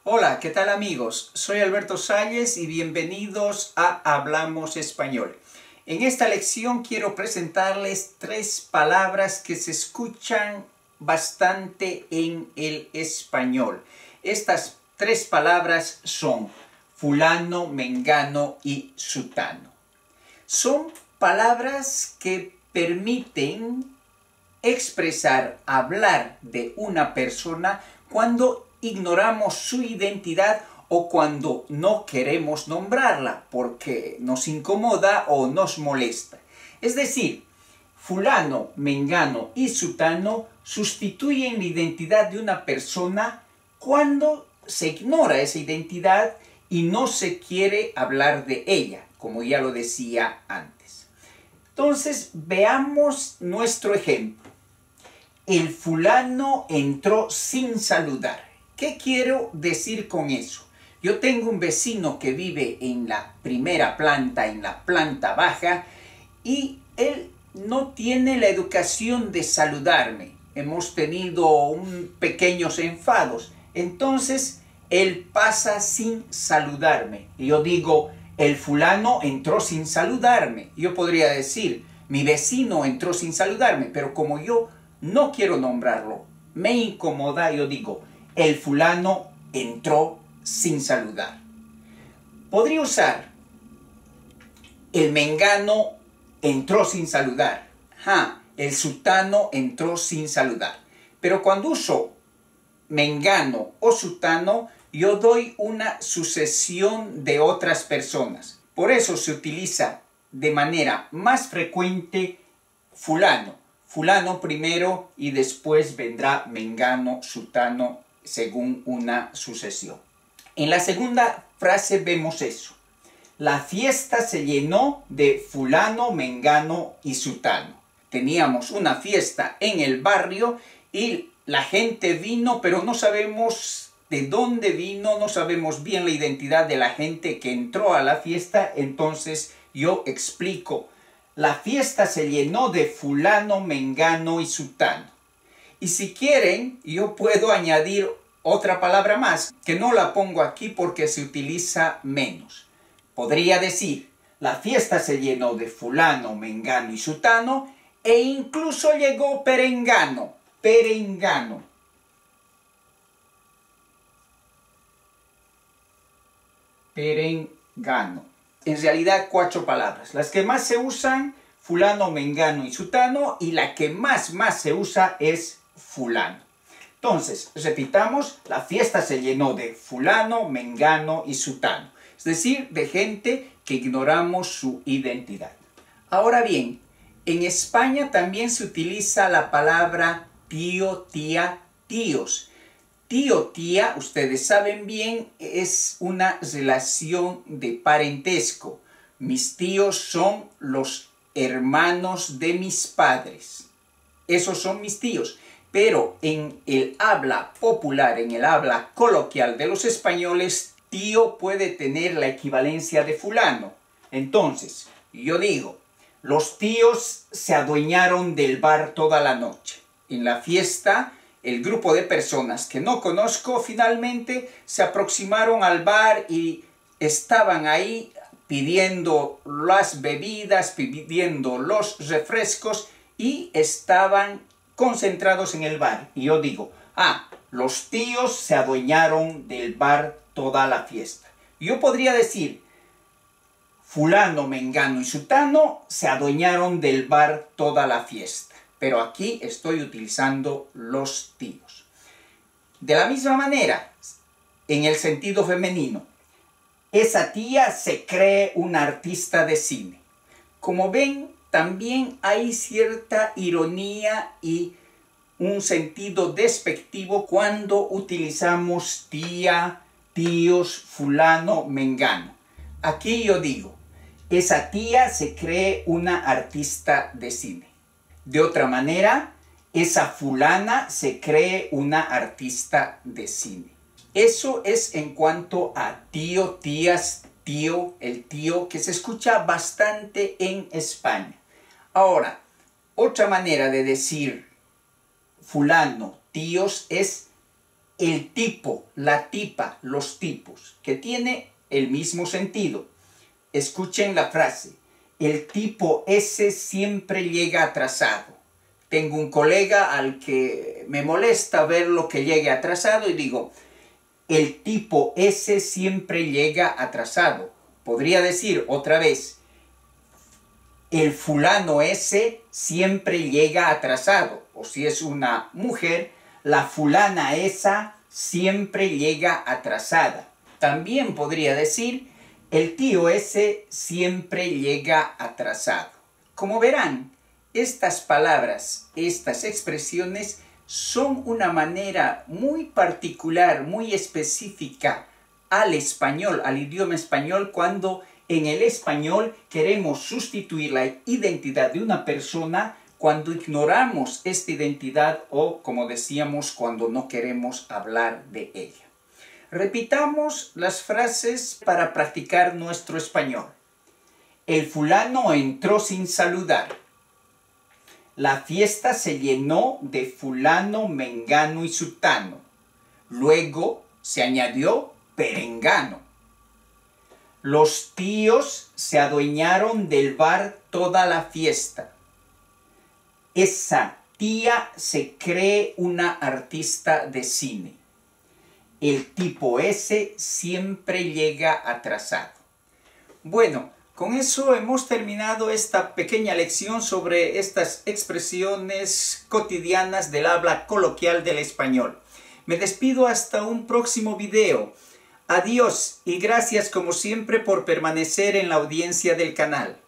Hola, ¿qué tal amigos? Soy Alberto Salles y bienvenidos a Hablamos Español. En esta lección quiero presentarles 3 palabras que se escuchan bastante en el español. Estas 3 palabras son fulano, mengano y sutano. Son palabras que permiten expresar, hablar de una persona cuando ignoramos su identidad o cuando no queremos nombrarla porque nos incomoda o nos molesta. Es decir, fulano, mengano y sutano sustituyen la identidad de una persona cuando se ignora esa identidad y no se quiere hablar de ella, como ya lo decía antes. Entonces, veamos nuestro ejemplo. El fulano entró sin saludar. ¿Qué quiero decir con eso? Yo tengo un vecino que vive en la primera planta, en la planta baja, y él no tiene la educación de saludarme. Hemos tenido pequeños enfados. Entonces, él pasa sin saludarme. Y yo digo, el fulano entró sin saludarme. Yo podría decir, mi vecino entró sin saludarme, pero como yo no quiero nombrarlo, me incomoda, yo digo, el fulano entró sin saludar. Podría usar, el mengano entró sin saludar. El sutano entró sin saludar. Pero cuando uso mengano o sutano, yo doy una sucesión de otras personas. Por eso se utiliza de manera más frecuente fulano. Fulano primero y después vendrá mengano, sutano, según una sucesión. En la segunda frase vemos eso. La fiesta se llenó de fulano, mengano y sutano. Teníamos una fiesta en el barrio y la gente vino, pero no sabemos de dónde vino, no sabemos bien la identidad de la gente que entró a la fiesta. Entonces yo explico. La fiesta se llenó de fulano, mengano y sutano. Y si quieren, yo puedo añadir otra palabra más, que no la pongo aquí porque se utiliza menos. Podría decir, la fiesta se llenó de fulano, mengano y sutano, e incluso llegó perengano. Perengano. Perengano. En realidad 4 palabras. Las que más se usan, fulano, mengano y sutano, y la que más se usa es fulano. Entonces, repitamos, la fiesta se llenó de fulano, mengano y sutano. Es decir, de gente que ignoramos su identidad. Ahora bien, en España también se utiliza la palabra tío, tía, tíos. Tío, tía, ustedes saben bien, es una relación de parentesco. Mis tíos son los hermanos de mis padres. Esos son mis tíos. Pero en el habla popular, en el habla coloquial de los españoles, tío puede tener la equivalencia de fulano. Entonces, yo digo, los tíos se adueñaron del bar toda la noche. En la fiesta, el grupo de personas que no conozco finalmente se aproximaron al bar y estaban ahí pidiendo las bebidas, pidiendo los refrescos y estaban concentrados en el bar. Y yo digo, los tíos se adueñaron del bar toda la fiesta. Yo podría decir, fulano, mengano y sutano se adueñaron del bar toda la fiesta. Pero aquí estoy utilizando los tíos. De la misma manera, en el sentido femenino, esa tía se cree una artista de cine. Como ven, también hay cierta ironía y un sentido despectivo cuando utilizamos tía, tíos, fulano, mengano. Aquí yo digo, esa tía se cree una artista de cine. De otra manera, esa fulana se cree una artista de cine. Eso es en cuanto a tío, tías, tío, el tío, que se escucha bastante en España. Ahora, otra manera de decir fulano, tíos, es el tipo, la tipa, los tipos, que tiene el mismo sentido. Escuchen la frase. El tipo ese siempre llega atrasado. Tengo un colega al que me molesta verlo que llegue atrasado y digo, el tipo ese siempre llega atrasado. Podría decir otra vez, el fulano ese siempre llega atrasado. O si es una mujer, la fulana esa siempre llega atrasada. También podría decir, el tío ese siempre llega atrasado. Como verán, estas palabras, estas expresiones son una manera muy particular, muy específica al español, al idioma español, cuando en el español queremos sustituir la identidad de una persona cuando ignoramos esta identidad o, como decíamos, cuando no queremos hablar de ella. Repitamos las frases para practicar nuestro español. El fulano entró sin saludar. La fiesta se llenó de fulano, mengano y sutano. Luego se añadió perengano. Los tíos se adueñaron del bar toda la fiesta. Esa tía se cree una artista de cine. El tipo ese siempre llega atrasado. Bueno, con eso hemos terminado esta pequeña lección sobre estas expresiones cotidianas del habla coloquial del español. Me despido hasta un próximo video. Adiós y gracias como siempre por permanecer en la audiencia del canal.